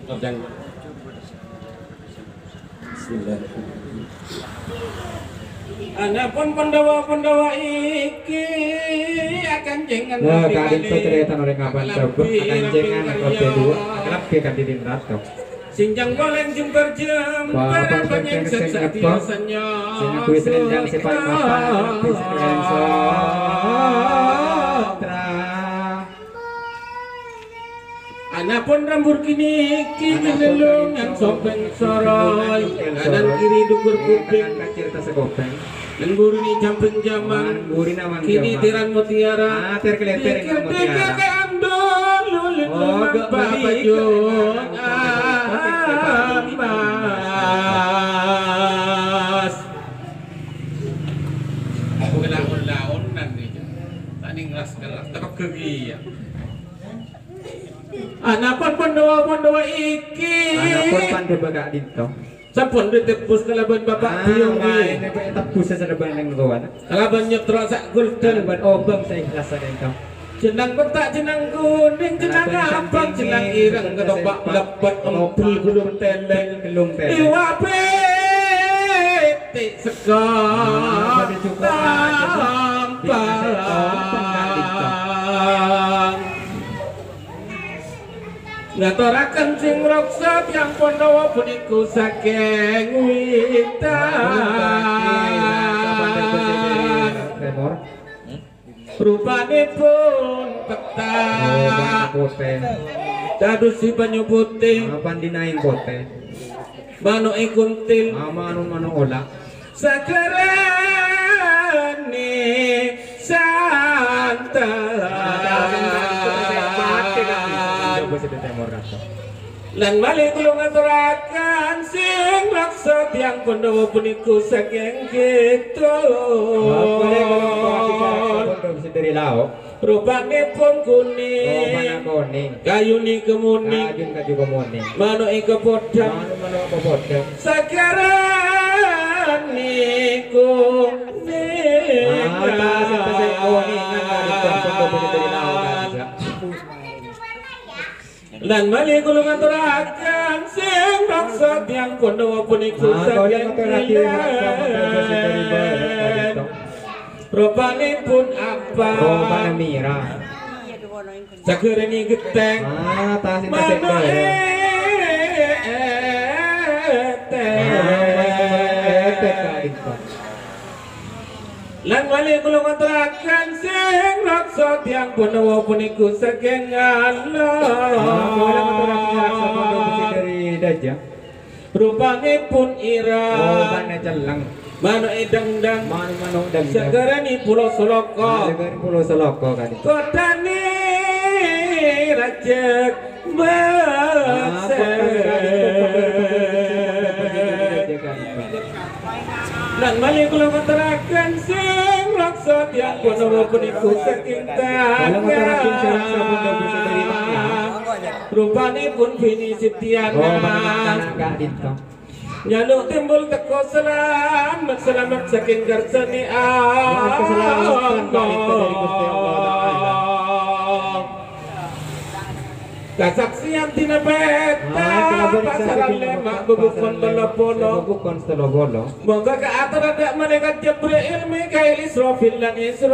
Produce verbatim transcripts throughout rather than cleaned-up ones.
Bismillahirrahmanirrahim. Anapun Pandawa-Pandawa iki akan jengan nah kadin to cerita oleh ngaban coba akan jengan kode dua akrab ke kadin rato sinjang goleng jemper jemper banyak sensatiosanya sing kuwi rendang sepak mapan bisa anapun rambur kini kini lelung yang sopeng soroy kanan kiri dukur kuping kacir tas kopeng lengguru ni jampeng jaman kini tiran mutiara ah ter keleter dengan mutiara keamdol lulun mampayun amas aku kena laun nanti tani ngeras ngeras tak kegiat anapun Pandawa-Pandawa iki anapun Pandawa gak dito sampun ditebus kalaban bapak biyong ini ini tebus seserban yang tuan kalaban nyetra sak gulden kalaban obang saya ikhlasan itu jenang petak jenang kuning jenang abang jenang ireng ketoprak lebat empul gulung teleng gelung teleng iwa petik sekar tampang ngaturaken sing raksa tiyang Pandawa puniku saking witan rupanipun petak dados si banyu putih pandinaing kote manuke kuntil manu-manu olah sagarane santai lan malih kula ngaturaken sing raksa tiyang Pandawa puniku saking kidul dari lauk rupanipun kuning kayuni kemuning manuke kepodhang sagarane kuning lan malih kula ngaturaken sing raksa tiyang Pandawa puniku saking kilen rupanipun apa rupane mira sagereni geteng ah tasin tasik lan malih kula ngaturaken sing raksa tiyang Pandawa puniku saking Allah dari Dajjal rupanipun ira rupane celeng manuke dangdang manu-manu dangdang sagarani pulau Soloko sagarani pulau Soloko kan kotane rajek mese lan malih kula ngaturaken sing raksa tiyang Pandawa puniku saking rupanipun Bini Sitiana nyaluk timbul teko selamat selamat saking garsani Allah kasaksian tina peta pasaran lemak bubukon telopolo moga ke atas ada malaikat Jibril Mikail Israfil dan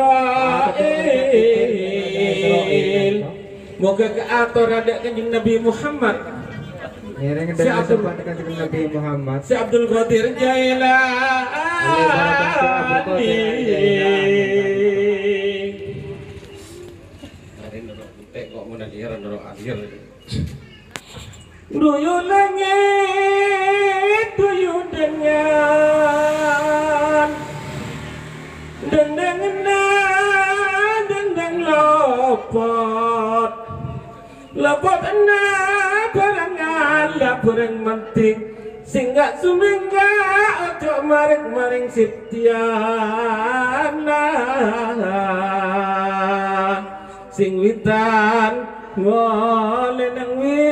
Israel moga ke atas ada kanjeng Nabi Muhammad si Abdul Nabi Muhammad si Abdul Qadir Jailani duyu langit duyu dengan dendeng enak dendeng lopot lopot enak barangan laporan menting singga sumingga ojo maring-maring sitiana sing witan ngole nang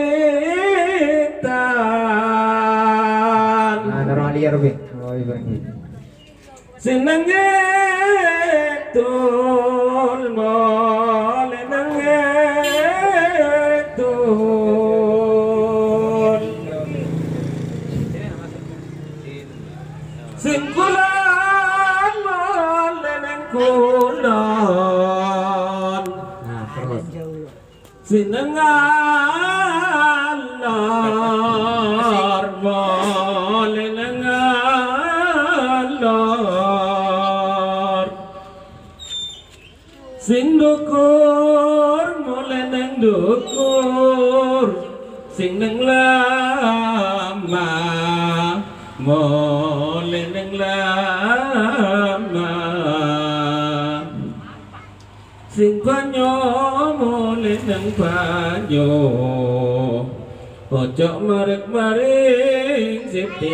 witan ana liar we oh ibrahim seneng tul ngole nang tul sinengalor boleh nengalor sing dukur mulai neng dukur sing neng lama mulai neng lama sing banyo mulai neng banyo ojo marek maring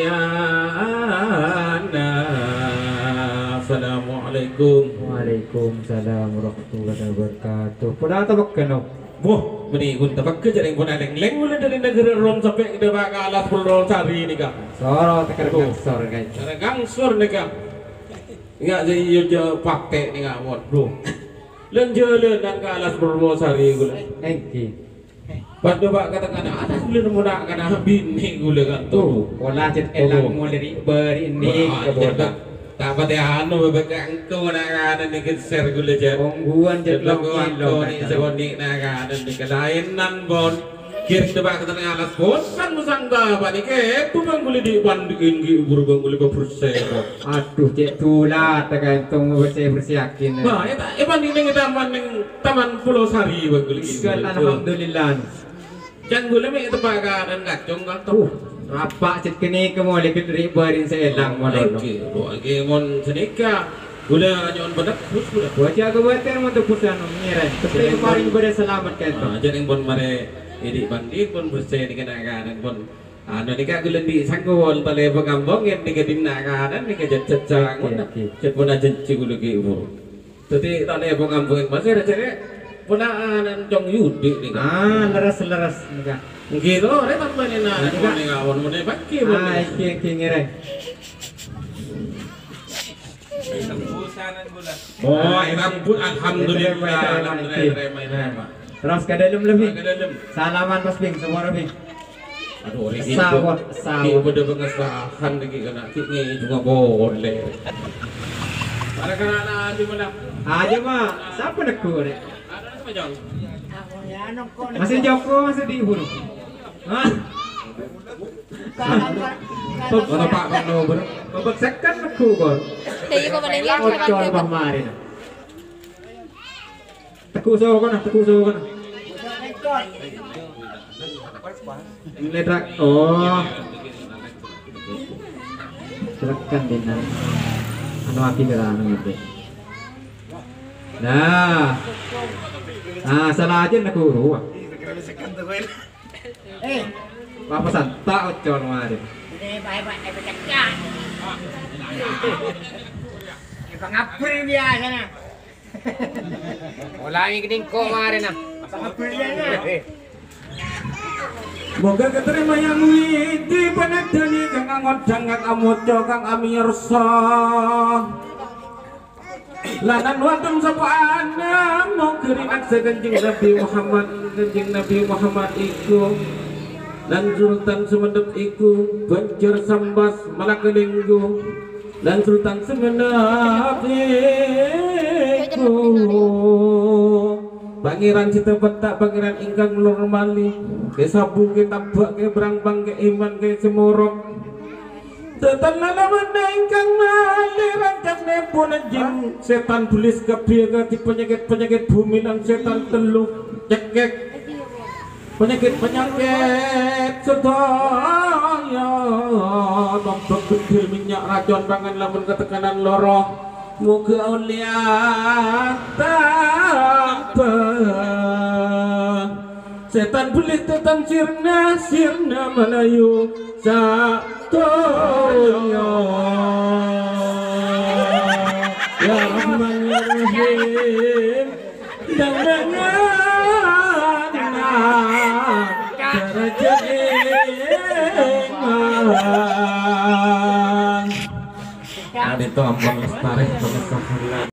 siptiana. Assalamualaikum. Waalaikumsalam warahmatullahi wabarakatuh. Pernah tabak keno? Wah, meni kun tabak ke jaring pun leng leng mulai dari negeri Rom sampai ke Demak alas puluh sari ni kak. Soro teker gangsor guys. Cara gangsor ni kak. Ingat jadi yo jo pakai ni kak mod bro. Len jalan dan ke alas puluh sari gula. Engki. Pas Demak katakan alas boleh muda kana bini gula kan tu. Pola cet elang mulai dari beri ini ke bodak. Dapat ya anu bebegang ko na kanan ni share gula jet. Ongguan cet Lagu long ko ni saboni na kanan ni kalain nan bon. Kir Demak katakan alas bon san musang ba ni ke pumang gula di bandiin gi ubur bang gula bersih. Aduh cek tulah tergantung bersih bersih yakin. Bah ya tak iban ning taman ning taman Pulau Sari bang gula gi. Alhamdulillah. Jangan gula me tempat kanan ngacung kan tu. Apa cet kini ke mulai ke dari berin seelang modal. Okey, lagi mon senika. Gula nyon bedak terus gula. Wajah ke buatan untuk pusan mengira. Tapi kemarin pada selamat kan tu. Ah, jangan bon mare ini bandit pun bersih ni kena kanan pun. Anu ni kak gula di sanggol tale pengambong yang ni kedina kanan ni kejet cecang. Cet pun aja cikgu lagi umur. Tapi tale pengambong yang masih ada cere. Punaan jong yudi ni kak. Ah, leras leras ni kak. Gitu, ada tambah ni na. Ni kawan mana pakai pun. Ah, iki iki ngira. Oh, rambut alhamdulillah, alhamdulillah. Terus ke dalam lebih. Ke dalam. Salaman Mas Bing, semua lebih. Aduh, orang itu. Sawat, sawat. Ini pada pengesahan lagi kena. Ini juga boleh. Ada kena anak di mana? Aja mah, siapa nak ku ni? Ada apa jong? Masih Joko masih di hulu. Hah? Mana Pak Mano ber? Membeksakan aku kor. Kayak apa mana yang Ocor kemarin. Teku so kan, teku so kan. Ledak. Oh. Silakan dinan. Anu aki gerang gitu. Nah. Ah, salah aja nak guru. Eh, apa santak ocor kemarin. Baik-baik bercakap. Pangapur dia sana. Ulangi kening ko kemarin ah. Pangapur dia na. Moga keterima yang widi panadani kang angon jangan amoco kang amirsa. Lanan wadum sapa ana mau keringat kanjeng Nabi Muhammad kanjeng Nabi Muhammad iku dan Sultan Sumenep iku banjur sambas malakelinggu dan Sultan Sumenep iku Pangeran Cita Petak Pangeran ingkang lur mali ke sabu ke tabak ke berang-bang ke iman ke semorok setan lalaman ingkang mali rancang nepon jin setan bulis kebiaga di penyakit-penyakit bumi dan setan teluk cekek penyakit-penyakit sedaya nombok gede minyak racun pangan lamun ketekanan loro muga uliat tanpa setan bulis setan sirna sirna Melayu satoyo ya Rahman ya Rahim dan dengan derajat iman. Ada itu ampun lestari